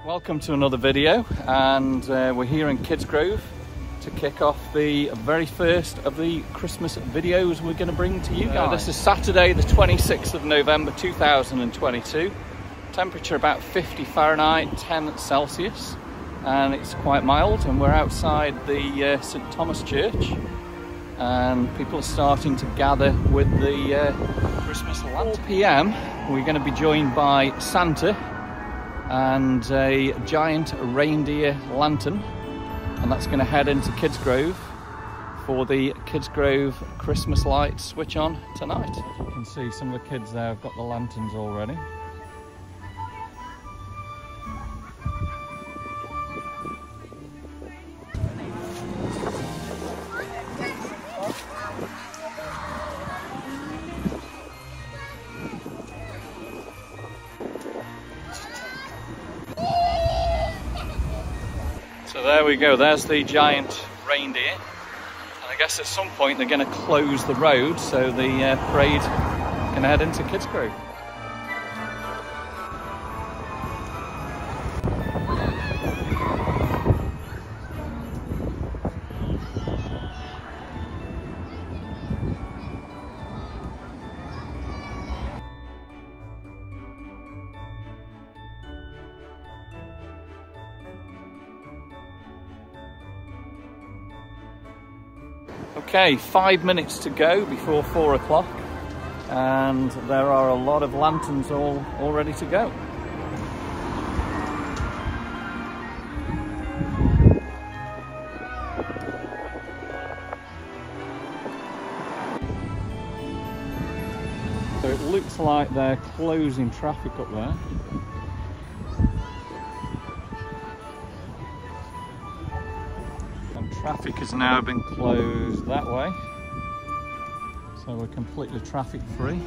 Welcome to another video, and we're here in Kidsgrove to kick off the very first of the Christmas videos we're going to bring to you guys. This is Saturday the 26th of November 2022. Temperature about 50 Fahrenheit, 10 Celsius, and it's quite mild, and we're outside the St Thomas Church, and people are starting to gather with the Christmas lantern. 4 PM we're going to be joined by Santa and a giant reindeer lantern, and that's going to head into Kidsgrove for the Kidsgrove Christmas lights switch on tonight. As you can see, some of the kids there have got the lanterns already. So there we go, there's the giant reindeer, and I guess at some point they're going to close the road so the parade can head into Kidsgrove. Okay, 5 minutes to go before 4 o'clock, and there are a lot of lanterns all ready to go. So it looks like they're closing traffic up there. Traffic has now been closed that way, so we're completely traffic free.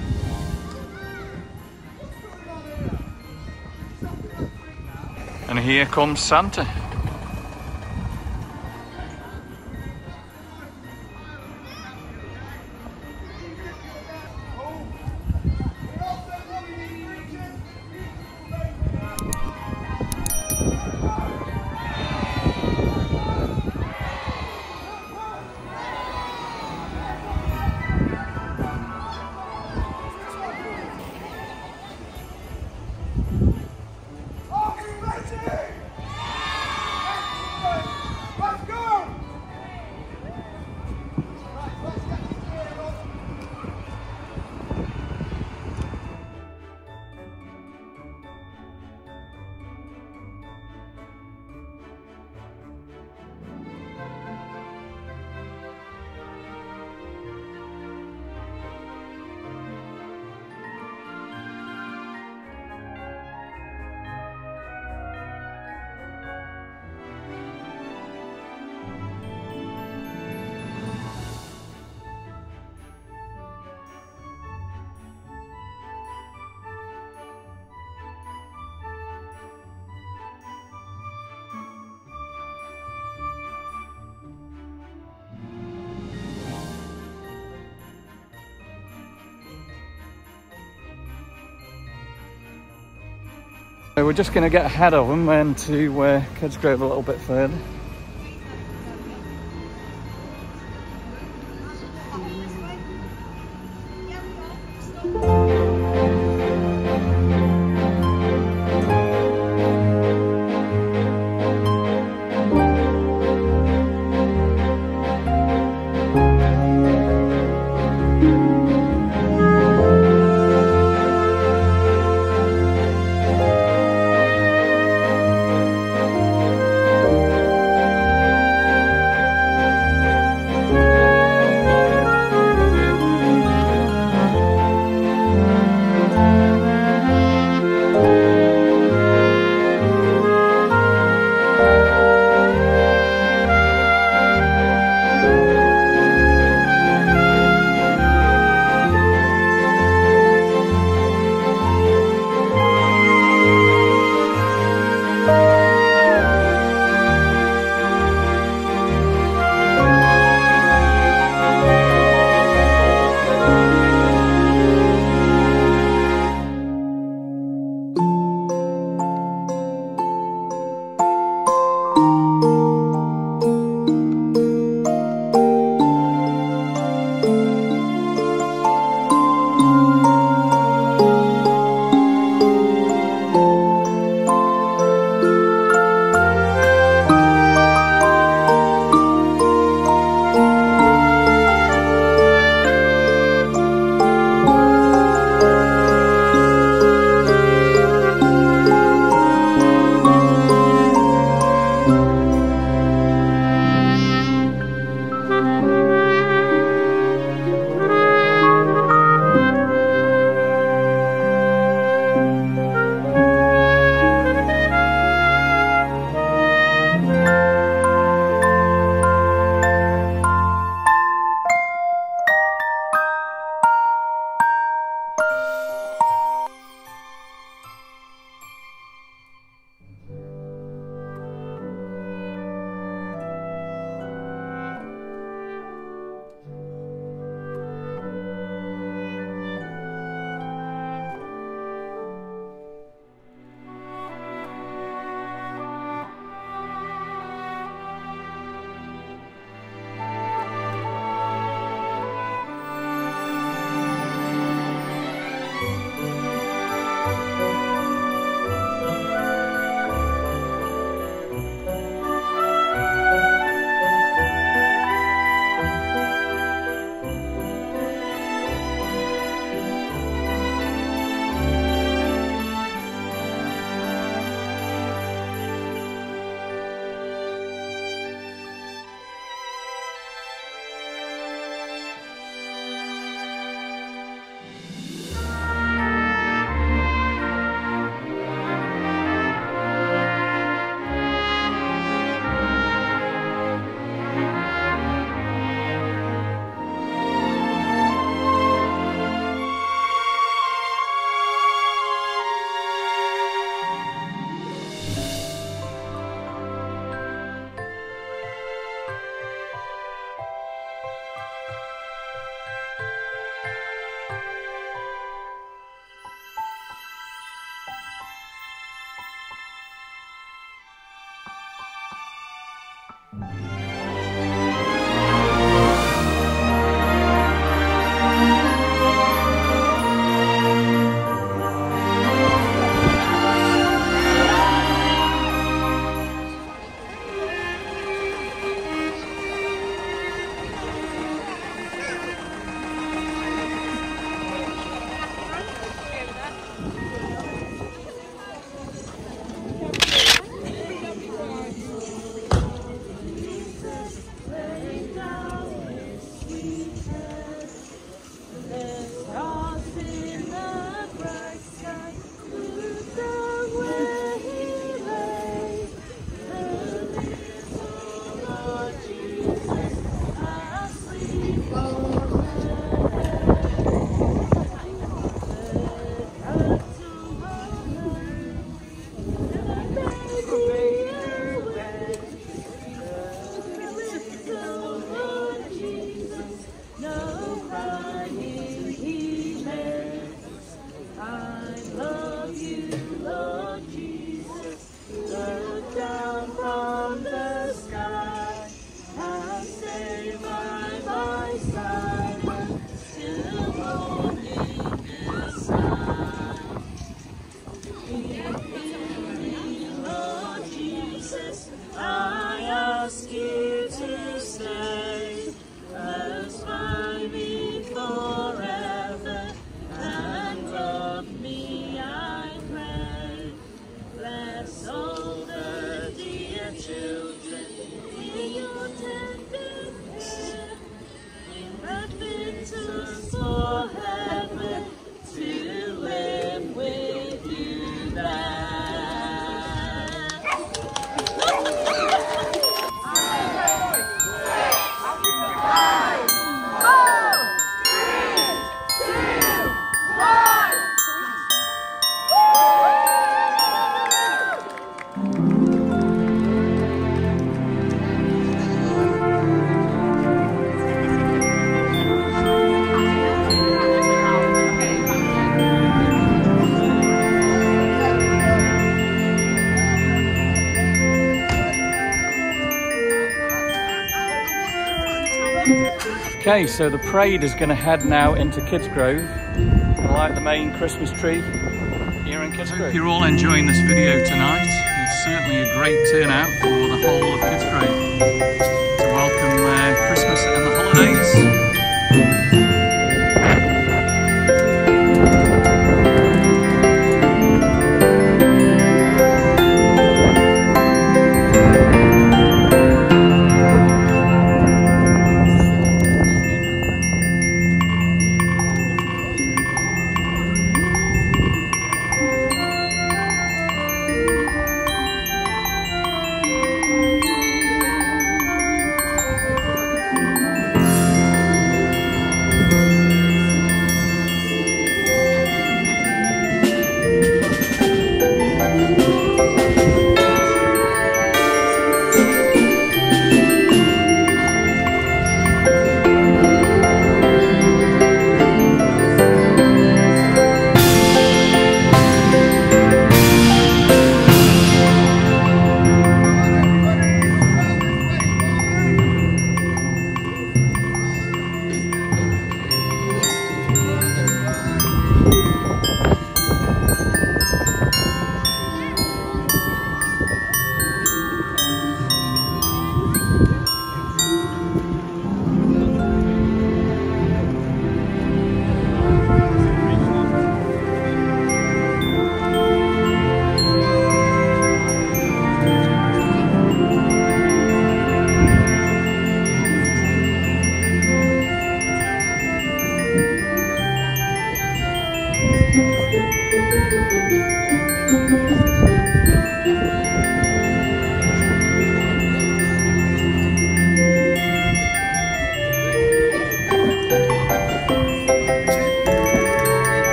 And here comes Santa. So we're just going to get ahead of them and to Kidsgrove a little bit further. Okay, so the parade is going to head now into Kidsgrove, like the main Christmas tree here in Kidsgrove. Hope you're all enjoying this video tonight. It's certainly a great turnout for the whole of Kidsgrove to welcome Christmas and the holidays.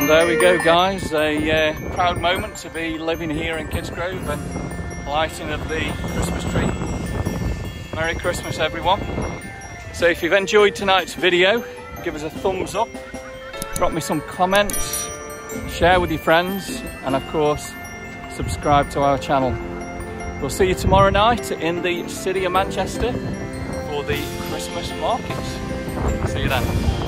there we go, guys, a proud moment to be living here in Kidsgrove and lighting of the Christmas tree. Merry Christmas, everyone. So if you've enjoyed tonight's video, give us a thumbs up, drop me some comments, share with your friends, and of course subscribe to our channel. We'll see you tomorrow night in the city of Manchester for the Christmas markets. See you then.